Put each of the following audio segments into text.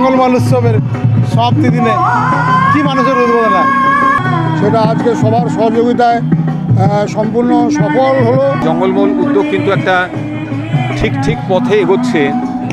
জঙ্গলমহল উৎসবের সমাপ্তি দিনে কি মানুষের উদ্বোধনা, সেটা আজকে সবার সহযোগিতায় সম্পূর্ণ সফল হলো। জঙ্গলমহল উদ্যোগ কিন্তু একটা ঠিক পথে এগোচ্ছে।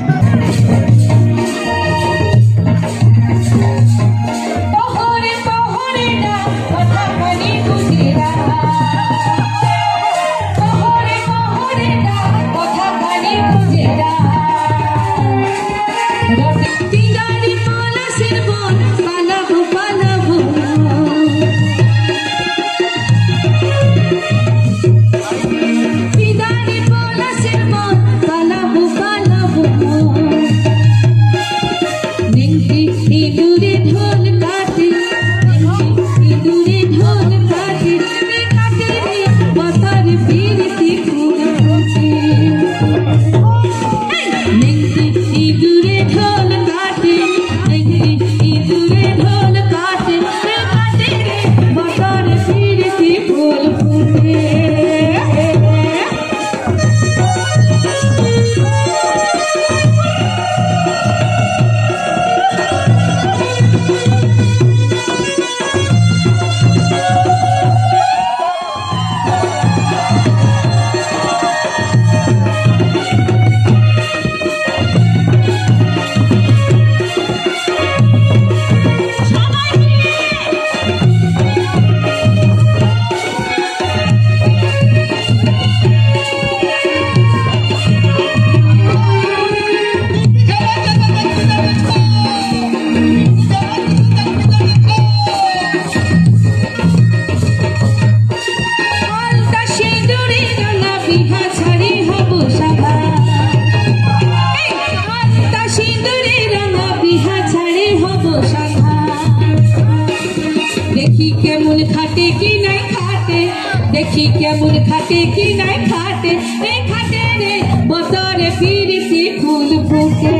देखी केमन खाटे की नहीं खाटे, देखी केमन खाटे की नहीं खाटे, रे खाटे रे बतरे फिरती फूल फूटे।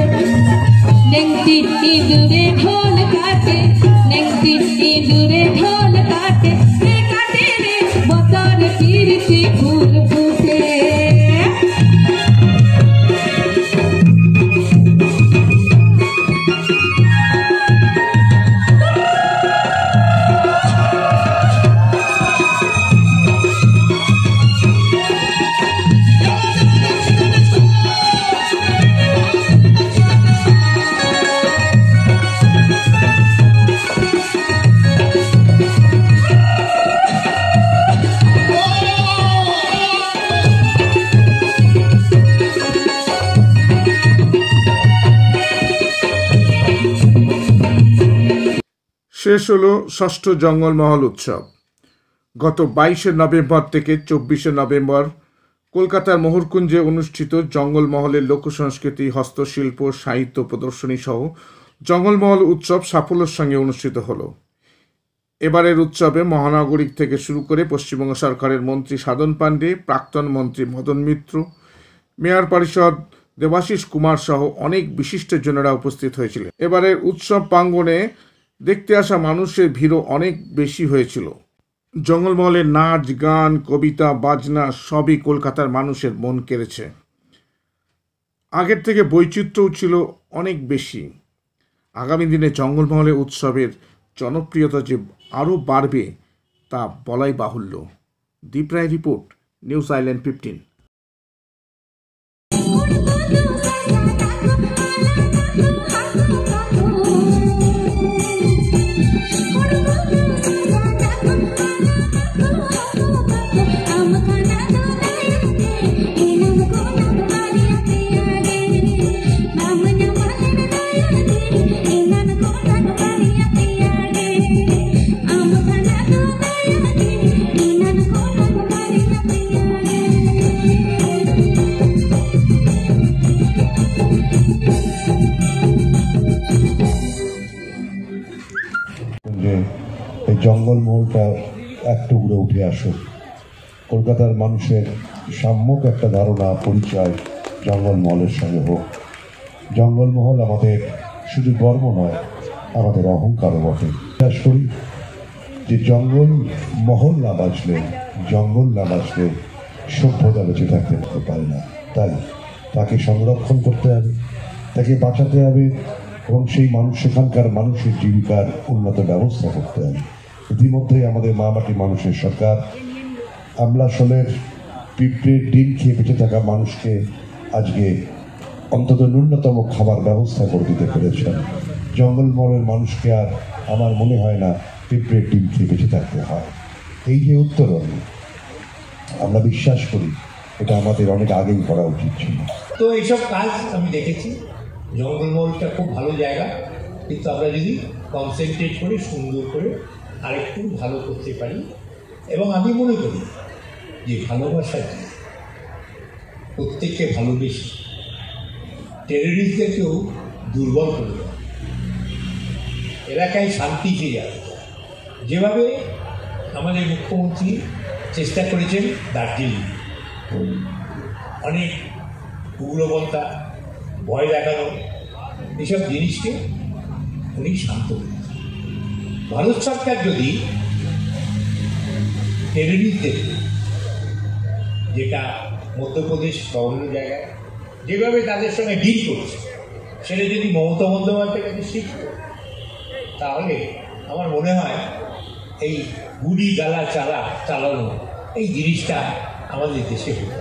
नेंगती इन्दुरे ढोल काटे, नेंगती इन्दुरे ढोल काटे, रे काटे रे बतरे फिरती फूल फूटे। শেষ হলো ষষ্ঠ জঙ্গলমহল উৎসব। গত 22শে নভেম্বর থেকে 24শে নভেম্বর কলকাতার মোহরকুঞ্জে অনুষ্ঠিত জঙ্গলমহলের লোকসংস্কৃতি, হস্তশিল্প, সাহিত্য প্রদর্শনী সহ জঙ্গলমহল উৎসব সাফল্যের সঙ্গে অনুষ্ঠিত হলো। এবারের উৎসবে মহানগরী থেকে শুরু করে পশ্চিমবঙ্গ সরকারের মন্ত্রী সাধন পাণ্ডে, প্রাক্তন মন্ত্রী মদন মিত্র, মেয়র পরিষদ দেবাশিস কুমার সহ অনেক বিশিষ্টজনেরা উপস্থিত হয়েছিলেন। এবারের উৎসব প্রাঙ্গণে দেখতে আসা মানুষের ভিড়ও অনেক বেশি হয়েছিল। জঙ্গলমহলের নাচ, গান, কবিতা, বাজনা সবই কলকাতার মানুষের মন কেড়েছে। আগের থেকে বৈচিত্র্যও ছিল অনেক বেশি। আগামী দিনে জঙ্গলমহলের উৎসবের জনপ্রিয়তা যে আরও বাড়বে তা বলাই বাহুল্য। Deep Roy report, news island 15। এই জঙ্গলমহলটা এক টুকরো উঠে আসুক। কলকাতার মানুষের সাম্যক একটা ধারণা, পরিচয় জঙ্গলমহলের সঙ্গে হোক। জঙ্গলমহল আমাদের শুধু গর্ব নয়, আমাদের অহংকারও বটে। বিশ্বাস করি যে জঙ্গলমহল না বাঁচলে, জঙ্গল না বাঁচলে সভ্যতা বেঁচে থাকতে পারে না। তাই তাকে সংরক্ষণ করতে হবে, তাকে বাঁচাতে হবে, এবং সেই মানুষ সেখানকার মানুষের জীবিকার উন্নত ব্যবস্থা করতে হবে। ইতিমধ্যেই আমাদের মা মাটি মানুষের সরকার আমলাশোলের পিঁপড়ের ডিম খেয়ে বেঁচে থাকা মানুষকে আজকে অন্তত ন্যূনতম খাবার ব্যবস্থা করে দিতে পেরেছেন। জঙ্গলমহলের মানুষকে আর আমার মনে হয় না পিঁপড়ের ডিম খেয়ে বেঁচে থাকতে হয়। এই যে উত্তরণ, আমরা বিশ্বাস করি এটা আমাদের অনেক আগেই করা উচিত ছিল। তো এইসব কাজ আমি দেখেছি। জঙ্গলমহলটা খুব ভালো জায়গা, কিন্তু আমরা যদি কনসেন্ট্রেট করে সুন্দর করে আরেকটু ভালো করতে পারি, এবং আমি মনে করি যে ভালোবাসা কি, প্রত্যেককে ভালোবেসে টেররিস্টদেরকেও দুর্বল করে দেয়, এলাকায় শান্তি ফিরে আসে। যেভাবে আমাদের মুখ্যমন্ত্রী চেষ্টা করেছেন দার্জিলিং, অনেক উগ্রপন্থা, ভয় দেখানো, এসব জিনিসকে উনি শান্ত করেছেন। ভারত সরকার যদি টেররিস্টদের, যেটা মধ্যপ্রদেশ বা অন্য জায়গায় যেভাবে তাদের সঙ্গে ডিল করছে, সেটা যদি মমতা বন্দ্যোপাধ্যায়ের কাছে শিখত, তাহলে আমার মনে হয় এই গুলি গালা চালানো এই জিনিসটা আমাদের দেশে হতো।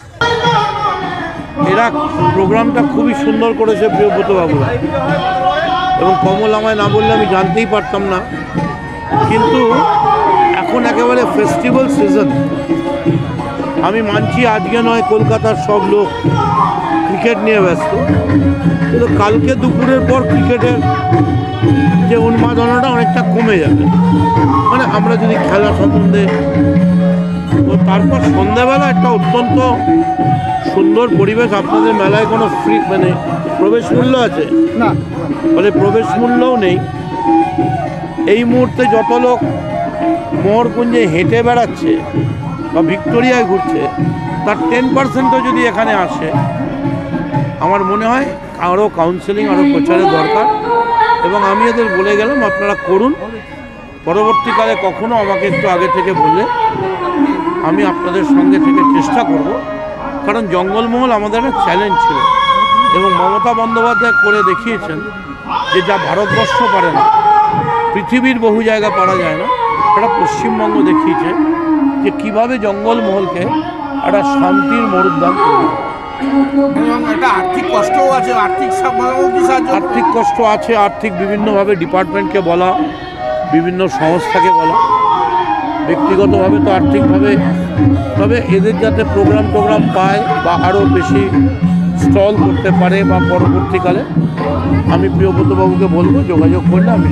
এরা প্রোগ্রামটা খুবই সুন্দর করেছে প্রিয়ব্রতবাবুরা, এবং কমল আমায় না বললে আমি জানতেই পারতাম না। কিন্তু এখন একেবারে ফেস্টিভ্যাল সিজন। আমি মানছি আজকে নয় কলকাতার সব লোক ক্রিকেট নিয়ে ব্যস্ত, কিন্তু কালকে দুপুরের পর ক্রিকেটের যে উন্মাদনাটা অনেকটা কমে যাবে। মানে আমরা যদি খেলা সম্বন্ধে, তো তারপর সন্ধ্যাবেলা একটা অত্যন্ত সুন্দর পরিবেশ। আপনাদের মেলায় কোনো ফ্রি মানে প্রবেশ মূল্য আছে না, বলে প্রবেশ মূল্যও নেই। এই মুহূর্তে যত লোক মোহরকুঞ্জে হেঁটে বেড়াচ্ছে বা ভিক্টোরিয়ায় ঘুরছে, তার 10% যদি এখানে আসে, আমার মনে হয় আরও কাউন্সেলিং, আরও প্রচারের দরকার। এবং আমি এদের বলে গেলাম আপনারা করুন, পরবর্তীকালে কখনো আমাকে একটু আগে থেকে বললে আমি আপনাদের সঙ্গে থেকে চেষ্টা করব। কারণ জঙ্গলমহল আমাদের একটা চ্যালেঞ্জ ছিল, এবং মমতা বন্দ্যোপাধ্যায় করে দেখিয়েছেন যে যা ভারতবর্ষ পারে না, পৃথিবীর বহু জায়গা পারা যায় না, এটা পশ্চিমবঙ্গ দেখিয়েছে যে কীভাবে জঙ্গলমহলকে একটা শান্তির মরুদ্যান করবে। এবং একটা আর্থিক কষ্টও আছে, আর্থিক আর্থিক কষ্ট আছে, আর্থিক বিভিন্নভাবে ডিপার্টমেন্টকে বলা, বিভিন্ন সংস্থাকে বলা, ব্যক্তিগতভাবে তো আর্থিকভাবে। তবে এদের যাতে প্রোগ্রাম পায় বা আরও বেশি স্টল করতে পারে, বা পরবর্তীকালে আমি প্রিয়ব্রতবাবুকে বলবো যোগাযোগ করলে আমি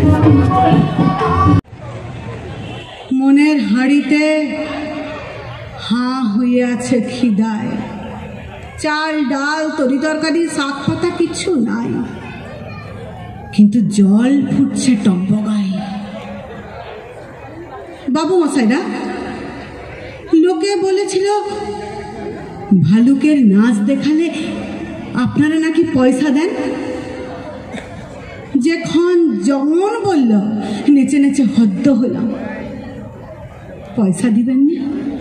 মনের হাঁড়িতে হাঁ হয়ে আছে খিদায়, চাল ডাল তরি তরকারি শাক পাতা কিছু নাই, কিন্তু জল ফুটছে টম্বগায়। বাবু মশাইরা, লোকে বলেছিল ভালুকের নাচ দেখালে আপনারা নাকি পয়সা দেন। যখন যেমন বলল নেচে নেচে হদ্দ হলাম, পয়সা দিবেননি।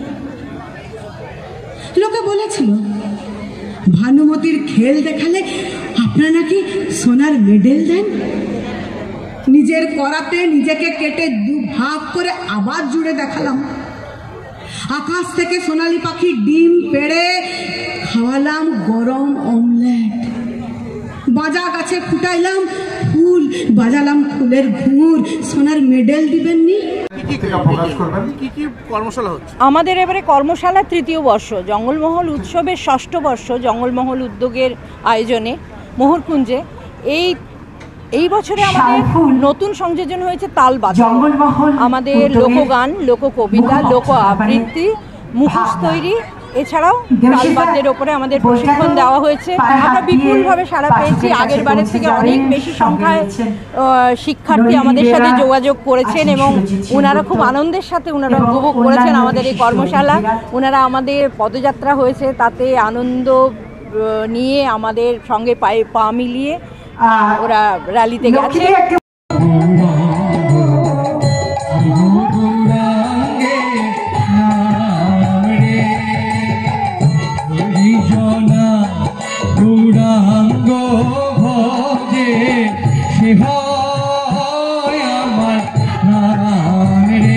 লোকে বলেছিল ভানুমতির খেল দেখালে আপনারা নাকি সোনার মেডেল দেন। নিজের করাতে নিজেকে কেটে দুভাগ করে আবার জুড়ে দেখালাম। আকাশ থেকে সোনালি পাখির ডিম পেড়ে খাওয়ালাম গরম অমলেট। বাজা গাছে ফুটাইলাম ফুল, বাজালাম ফুলের ঘুঙুর, সোনার মেডেল দিবেননি। আমাদের এবারে কর্মশালা ৩য় বর্ষ, জঙ্গলমহল উৎসবের ৬ষ্ঠ বর্ষ, জঙ্গলমহল উদ্যোগের আয়োজনে মোহরকুঞ্জে। এই বছরে আমাদের নতুন সংযোজন হয়েছে তালবাদ্য, আমাদের লোকগান, লোককবিতা, লোক আবৃত্তি, মুখোশ তৈরি, এছাড়াও তালবাদ্যের ওপরে আমাদের প্রশিক্ষণ দেওয়া হয়েছে। আমরা বিপুলভাবে সাড়া পেয়েছি। আগের বারের থেকে অনেক বেশি সংখ্যায় শিক্ষার্থী আমাদের সাথে যোগাযোগ করেছেন, এবং ওনারা খুব আনন্দের সাথে ওনারা উপভোগ করেছেন আমাদের এই কর্মশালা। ওনারা আমাদের পদযাত্রা হয়েছে, তাতে আনন্দ নিয়ে আমাদের সঙ্গে পায়ে পা মিলিয়ে ওরা র্যালিতে গেছে। হয় আমার প্রাণ রে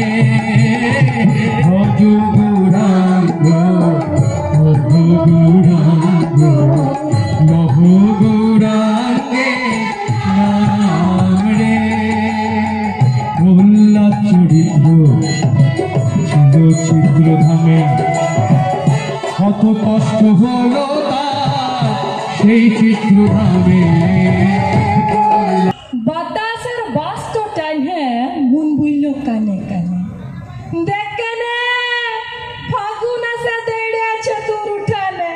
ভজ গৌরাঙ্গ ভজ গৌরাঙ্গ নহ গৌরাঙ্গে নাম রে প্রহ্লাদ চরিত্র ছিল চিত্রধামে কত কষ্ট হলো তার সেই চিত্রধামে বাতাসের বাস্ত টাইনে মন বইল কানে কানে দেখেনে ফাগুন আসে দেড়ে আছে তোর উঠানে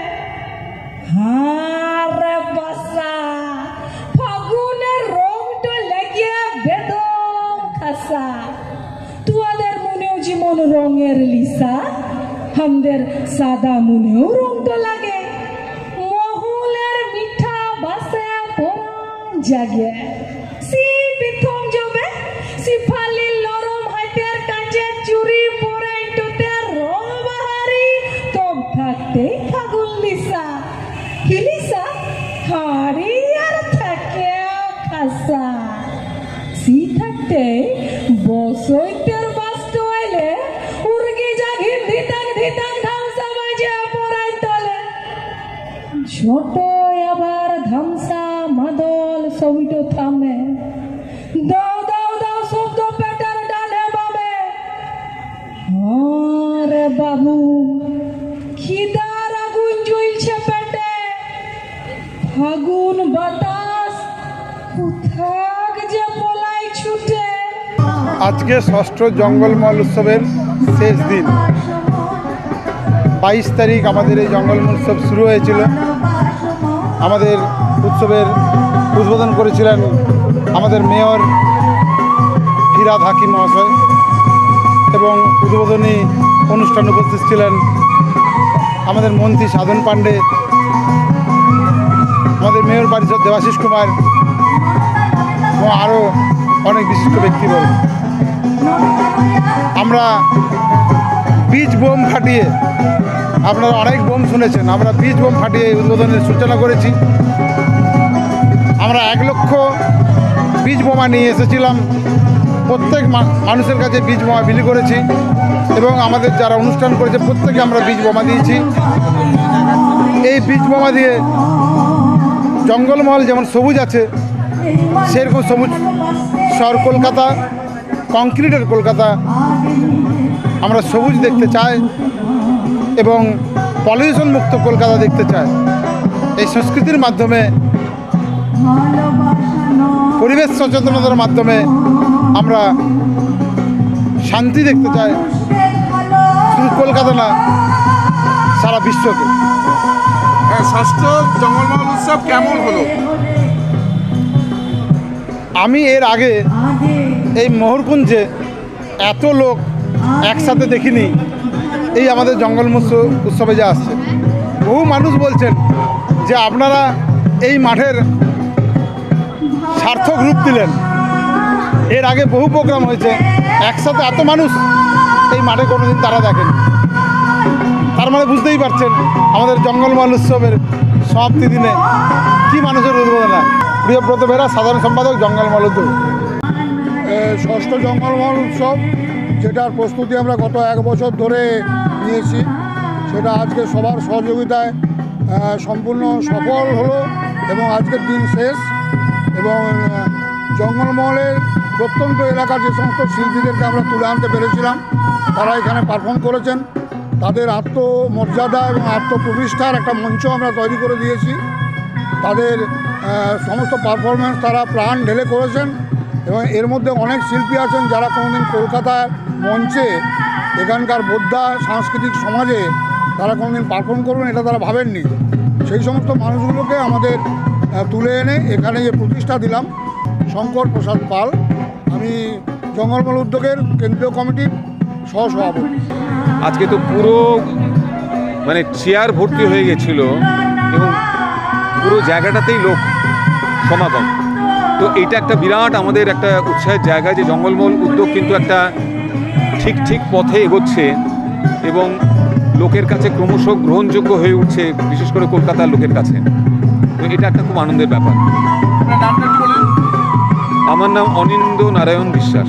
হারে বাসা ফাগুনের রংটা লেগে বেদম খাসা তোদের মনেও যেমন রঙের লিসা আমাদের সাদা মনেও রংটা লাগে মহুলের মিঠা বাসে পরাণ জাগে সি প্রথম যাবে সিফালি লরম হাতের কাছে চুরি পরে তোদের রং বাহারি তব থাকতে ফাগুন লিসা হিলিসা হারি আর থাকে খাসা সি থাকতে বসইতের বাস্ত আইলে উর্গি জাগি ধিতাং ধিতাং ধামসা বাজে পরাই তলে ছোট আবার ধামসা মাদল সবিটো থামে দাও দাও দাও শব্দ পেটার ডানে বামে আরে বাবু খিদার আগুন জ্বলছে পেটে ফাগুন বাতাস কোথাক যে পলাই ছুটে। আজকে ষষ্ঠ জঙ্গলমহল উৎসবের শেষ দিন 22 তারিখ আমাদের এই জঙ্গলমহল উৎসব শুরু হয়েছিল। আমাদের উৎসবের উদ্বোধন করেছিলেন আমাদের মেয়র ফিরাদ হাকিম মহাশয় এবং উদ্বোধনী অনুষ্ঠানে উপস্থিত ছিলেন আমাদের মন্ত্রী সাধন পাণ্ডে, আমাদের মেয়র পরিষদ দেবাশিস কুমার এবং আরও অনেক বিশিষ্ট ব্যক্তিবর্গ। আমরা বীজ বোম ফাটিয়ে, আপনারা অনেক বোম শুনেছেন, আমরা বীজ বোম ফাটিয়ে উদ্বোধনের সূচনা করেছি। আমরা 1 লক্ষ বীজ বোমা নিয়ে এসেছিলাম, প্রত্যেক মানুষের কাছে বীজ বোমা বিলি করেছি এবং আমাদের যারা অনুষ্ঠান করেছে প্রত্যেকে আমরা বীজ বোমা দিয়েছি। এই বীজ বোমা দিয়ে জঙ্গলমহল যেমন সবুজ আছে সেরকম সবুজ শহর কলকাতা, কংক্রিটের কলকাতা আমরা সবুজ দেখতে চাই এবং পলিউশন মুক্ত কলকাতা দেখতে চাই। এই সংস্কৃতির মাধ্যমে, পরিবেশ সচেতনতার মাধ্যমে আমরা শান্তি দেখতে চাই, শুধু কলকাতা না সারা বিশ্বকে। ষষ্ঠ জঙ্গলমহল উৎসব কেমন হলো? আমি এর আগে এই মহরকুঞ্জে এত লোক একসাথে দেখিনি। এই আমাদের জঙ্গলমহল উৎসবে যে আসছে, বহু মানুষ বলছেন যে আপনারা এই মাঠের সার্থক রূপ দিলেন। এর আগে বহু প্রোগ্রাম হয়েছে, একসাথে এত মানুষ এই মাঠে কোনোদিন তারা দেখেন। তার মানে বুঝতেই পারছেন আমাদের জঙ্গলমহল উৎসবের সমাপ্তি দিনে কি মানুষের উদ্বোধনা। প্রিয়ব্রত বেরা, সাধারণ সম্পাদক, জঙ্গলমহল উদ্যোগ। ষষ্ঠ জঙ্গলমহল উৎসব, যেটার প্রস্তুতি আমরা গত 1 বছর ধরে নিয়েছি, সেটা আজকে সবার সহযোগিতায় সম্পূর্ণ সফল হলো এবং আজকের দিন শেষ। এবং জঙ্গলমহলের প্রত্যন্ত এলাকার যে সমস্ত শিল্পীদেরকে আমরা তুলে আনতে পেরেছিলাম, তারা এখানে পারফর্ম করেছেন। তাদের আত্মমর্যাদা এবং আত্মপ্রতিষ্ঠার একটা মঞ্চ আমরা তৈরি করে দিয়েছি। তাদের সমস্ত পারফরমেন্স তারা প্রাণ ঢেলে করেছেন এবং এর মধ্যে অনেক শিল্পী আছেন যারা কোনোদিন কলকাতার মঞ্চে, এখানকার বোদ্ধা সাংস্কৃতিক সমাজে তারা কোনোদিন পারফর্ম করবেন এটা তারা ভাবেননি। সেই সমস্ত মানুষগুলোকে আমাদের তুলে এনে এখানে যে প্রতিষ্ঠা দিলাম, শঙ্কর প্রসাদ পাল, আমি জঙ্গলমহল উদ্যোগের কেন্দ্রীয় কমিটির সহসভাপতি। আজকে তো পুরো চেয়ার ভর্তি হয়ে গেছিল এবং পুরো জায়গাটাতেই লোক সমাগম। তো এটা একটা বিরাট আমাদের একটা উৎসাহের জায়গা যে জঙ্গলমহল উদ্যোগ কিন্তু একটা ঠিক পথে এগোচ্ছে এবং লোকের কাছে ক্রমশ গ্রহণযোগ্য হয়ে উঠছে, বিশেষ করে কলকাতার লোকের কাছে। তো এটা একটা খুব আনন্দের ব্যাপার। আমার নাম অনিন্দ নারায়ণ বিশ্বাস।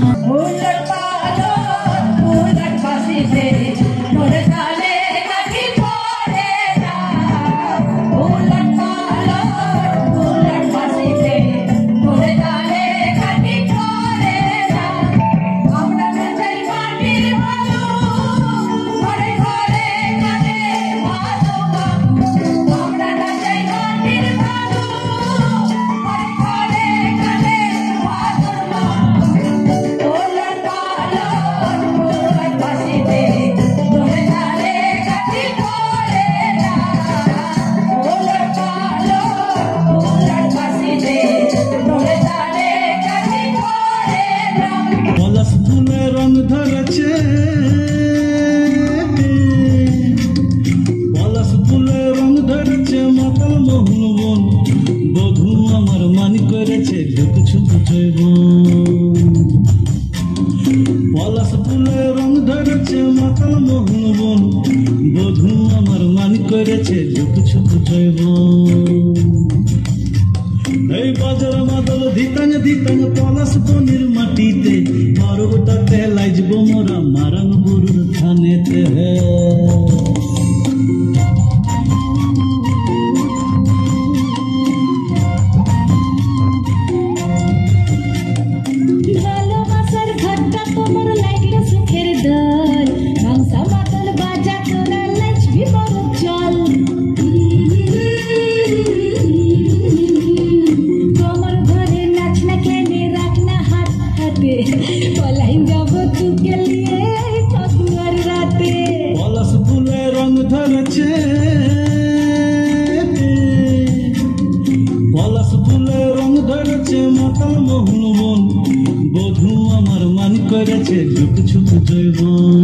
বধু আমার মান করেছে ঝুক ঝুক জৈব